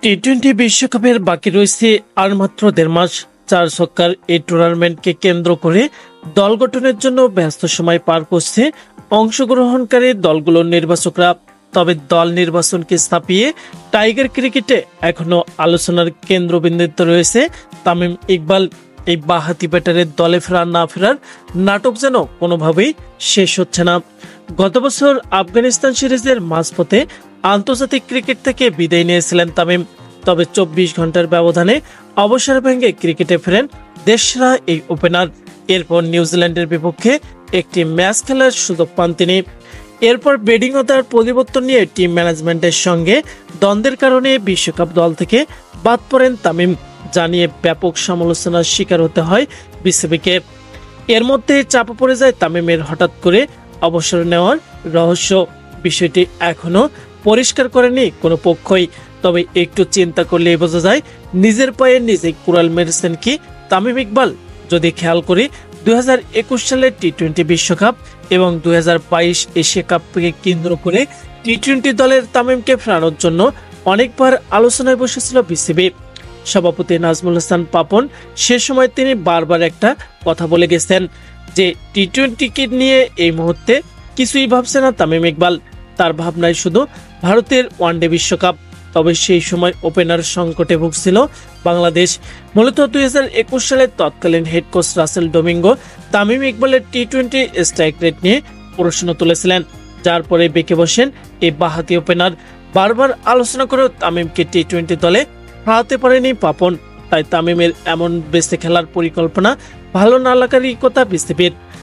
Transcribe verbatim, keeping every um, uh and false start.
T twenty বিশ্বকাপের বাকি রয়েছে আর মাত্র দেড় মাস। চার ছক্কার এই টুর্নামেন্টকে কেন্দ্র করে দল গঠনের জন্য ব্যস্ত সময় পার করছে অংশগ্রহণকারী দলগুলোর নির্বাচকরা। তবে দল নির্বাচনকে ছাপিয়ে টাইগার ক্রিকেটে এখনো আলোচনার কেন্দ্রবিন্দুতে রয়েছে তামিম ইকবাল। এই বাঁহাতি ব্যাটারের দলে ফেরা না ফেরার নাটক যেন কোনোভাবেই শেষ হচ্ছে না। গত বছর আফগানিস্তান সিরিজের মাঝপথে আন্তর্জাতিক ক্রিকেট থেকে বিদায় নিয়েছিলেন তামিম। তবে চব্বিশ ঘন্টার ব্যবধানে অবসর ভেঙে ক্রিকেটে ফেরেন দেশসেরা এই ওপেনার। এরপর নিউজিল্যান্ডের বিপক্ষে একটি ম্যাচ খেলার সুযোগ পান তিনি। এরপর ব্যাটিং ও তার পরিবর্তন নিয়ে টিম ম্যানেজমেন্টের সঙ্গে দ্বন্দ্বের কারণে বিশ্বকাপ দল থেকে বাদ পড়েন তামিম, জানিয়ে ব্যাপক সমালোচনার শিকার হতে হয় বিসিবিকে। এর মধ্যে চাপা পড়ে যায় তামিমের হঠাৎ করে অবসর নেওয়ার রহস্য। বিষয়টি এখনো পরিষ্কার করেনি কোনো পক্ষই। তবে একটু চিন্তা করলে বোঝা যায় নিজের পায়ে নিজে কুড়াল মেরেছেন কি তামিম ইকবাল। যদি খেয়াল করি দুই হাজার একুশ সালের টি টোয়েন্টি বিশ্বকাপ এবং দুই হাজার বাইশ এশিয়া কাপকে কেন্দ্র করে টি টোয়েন্টি দলের তামিমকে ফেরানোর জন্য অনেকবার আলোচনায় বসেছিল বিসিবি। সভাপতি নাজমুল হাসান পাপন সে সময় তিনি বারবার একটা কথা বলে গেছেন যে টি টোয়েন্টিকে নিয়ে এই মুহূর্তে কিছুই ভাবছে না তামিম ইকবাল, তার ভাবনায় শুধু ভারতের ওয়ানডে বিশ্বকাপ। তবে সেই সময় ওপেনার সংকটে ভুগছিল বাংলাদেশ। মূলত দুই হাজার একুশ সালের তৎকালীন head coach Russell Domingo Tamim ইকবালের টি টোয়েন্টি স্ট্রাইক রেট নিয়ে প্রশ্ন তুলেছিলেন, যার পরে বেঁকে বসেন এই বাঁহাতি ওপেনার। বারবার আলোচনা করেও তামিমকে টি টোয়েন্টি দলে হারাতে পারেনি পাপন। তাই তামিমের এমন বেঁচে খেলার পরিকল্পনা ভালো না লাগারই কথা বিসিবির।